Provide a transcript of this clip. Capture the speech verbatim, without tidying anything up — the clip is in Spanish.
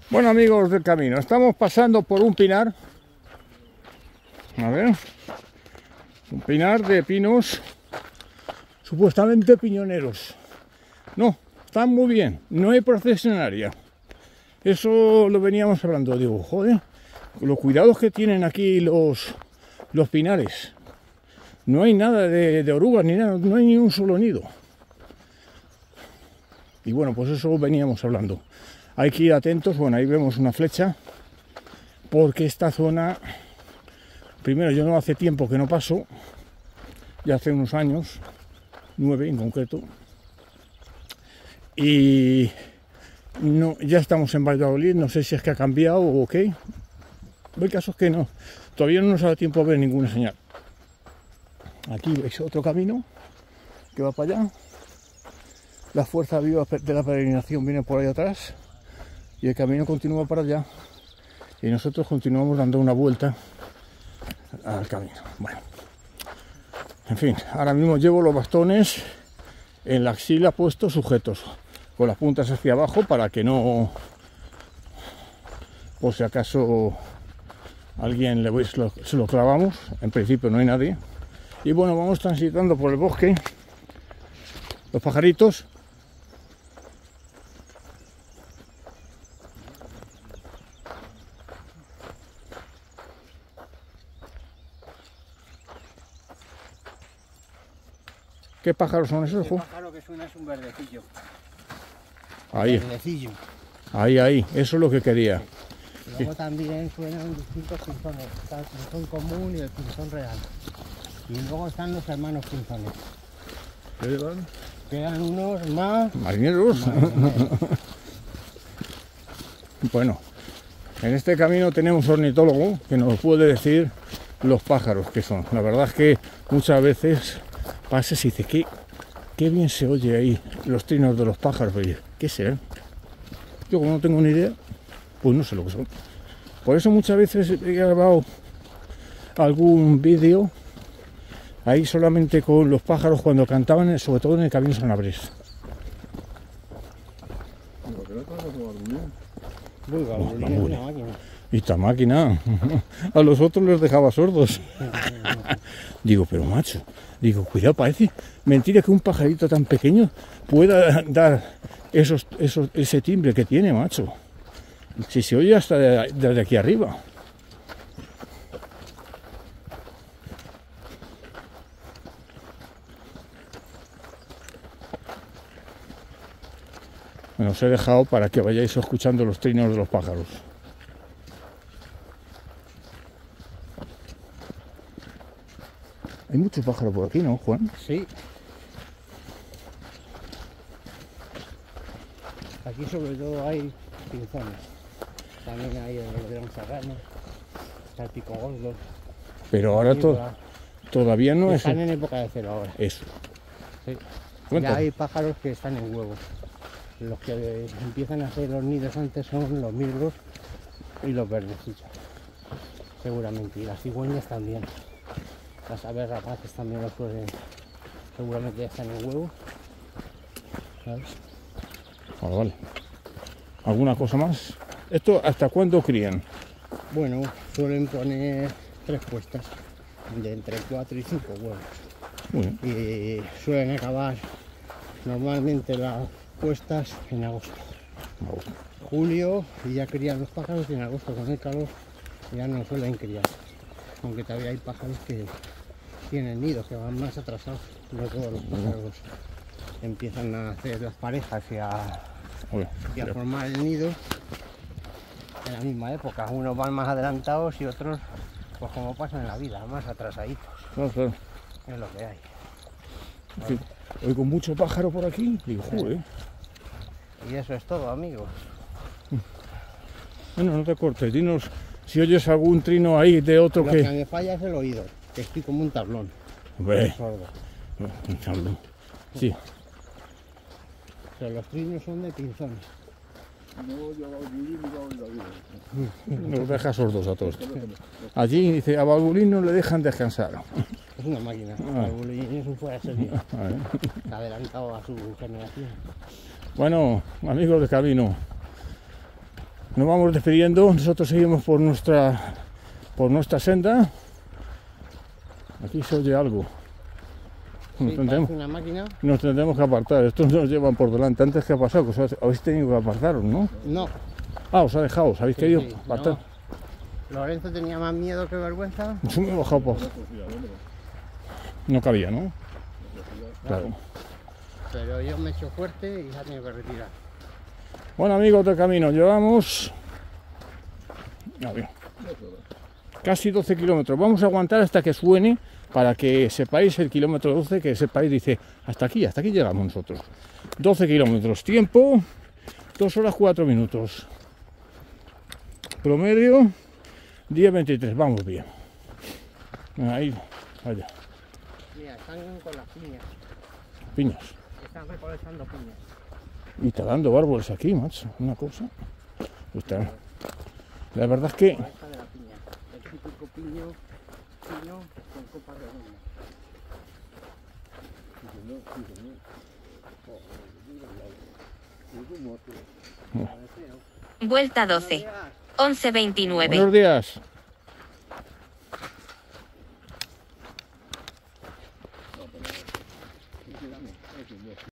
Bueno, amigos del camino, estamos pasando por un pinar. A ver, un pinar de pinos supuestamente piñoneros. No, están muy bien, no hay procesionaria. Eso lo veníamos hablando, digo, joder, los cuidados que tienen aquí los, los pinares. No hay nada de, de orugas ni nada, no hay ni un solo nido. Y bueno, pues eso veníamos hablando. Hay que ir atentos. Bueno, ahí vemos una flecha, porque esta zona, primero, yo no hace tiempo que no paso, ya hace unos años, nueve en concreto, y no, ya estamos en Valladolid, no sé si es que ha cambiado o qué. El caso es que no, todavía no nos ha dado tiempo a ver ninguna señal. Aquí veis otro camino que va para allá. La fuerza viva de la peregrinación viene por ahí atrás y el camino continúa para allá y nosotros continuamos dando una vuelta al camino. Bueno, en fin, ahora mismo llevo los bastones en la axila puestos sujetos con las puntas hacia abajo para que no, por si acaso alguien le se lo, se lo clavamos. En principio no hay nadie. Y bueno, vamos transitando por el bosque. Los pajaritos. ¿Qué pájaros son esos, Jo? El pájaro que suena es un verdecillo. Ahí. Verdecillo. Ahí, ahí. Eso es lo que quería. Luego sí. También suenan distintos pinzones. Está el pinzón común y el pinzón real. Y luego están los hermanos pinzones. ¿Qué van? Quedan unos más... Marineros. marineros. Bueno, en este camino tenemos un ornitólogo que nos puede decir los pájaros que son. La verdad es que muchas veces pasas y dices, ¿qué, qué bien se oye ahí los trinos de los pájaros? ¿Qué será? Yo como no tengo ni idea, pues no sé lo que son. Por eso muchas veces he grabado algún vídeo ahí solamente con los pájaros cuando cantaban, sobre todo en el camino San Abrés. Muy Oh, es una máquina. Y esta máquina, a los otros les dejaba sordos. Digo, pero macho, digo, cuidado, parece mentira que un pajarito tan pequeño pueda dar esos, esos, ese timbre que tiene, macho. Si se oye hasta de, desde aquí arriba. Bueno, os he dejado para que vayáis escuchando los trinos de los pájaros. Hay muchos pájaros por aquí, ¿no, Juan? Sí. Aquí sobre todo hay pinzones. También hay el verón serrano, está el pico gordo. Pero ahora to todavía no es... Están en época de cero ahora. Eso. Sí. Cuéntame. Ya hay pájaros que están en huevos. Los que empiezan a hacer los nidos antes son los mirlos y los verdecillos. Seguramente. Y las cigüeñas también. Las aves rapaces también los suelen. Seguramente ya están en huevo. ¿Sabes? Vale, vale. ¿Alguna cosa más? ¿Esto hasta cuándo crían? Bueno, suelen poner tres puestas de entre cuatro y cinco huevos. Muy bien. Y suelen acabar normalmente las puestas en agosto. Agosto. Julio, y ya crían los pájaros, y en agosto con el calor ya no suelen criar. Aunque todavía hay pájaros que tienen nidos, que van más atrasados. No todos los pájaros empiezan a hacer las parejas y a, Oye, y a pero- formar el nido en la misma época. Unos van más adelantados y otros, pues como pasa en la vida, más atrasaditos. claro, claro. Es lo que hay. Sí. Oigo mucho pájaro por aquí. Digo, joder. Y eso es todo, amigos. Bueno, no te cortes. Dinos si oyes algún trino ahí de otro Lo que que... me falla es el oído, que estoy como un tablón. Hombre, Sordo. sí. Pero los trinos son de pinzones. Nos deja sordos a todos. Allí dice, a Balbulín no le dejan descansar. Es una máquina. Ah. El Bulín es un fuera de serie. Vale. Está adelantado a su generación. Bueno, amigos de camino, nos vamos despidiendo. Nosotros seguimos por nuestra por nuestra senda. Aquí se oye algo. Nos, Sí, tendremos, parece una máquina. nos tendremos que apartar. Estos nos llevan por delante. Antes, ¿qué ha pasado? Que os habéis tenido que apartaros, ¿no? No. Ah, os ha dejado, os habéis Sí, querido sí, apartar. no. Lorenzo tenía más miedo que vergüenza. Yo me he bajado por... No cabía, ¿no? Claro. Pero yo me he hecho fuerte y se ha tenido que retirar. Bueno, amigos del camino, llevamos a ver, casi doce kilómetros. Vamos a aguantar hasta que suene para que sepáis el kilómetro doce, que sepáis, dice, hasta aquí, hasta aquí llegamos nosotros. doce kilómetros, tiempo, dos horas cuatro minutos. Promedio, diez veintitrés, vamos bien. Ahí, allá. Mira, están con las piñas. Piñas. Están recolectando piñas. Y talando árboles aquí, macho, una cosa. Está. La verdad es que La esta de la piña. El típico piño, piño con copa redonda. Vuelta doce. once veintinueve. buenos días.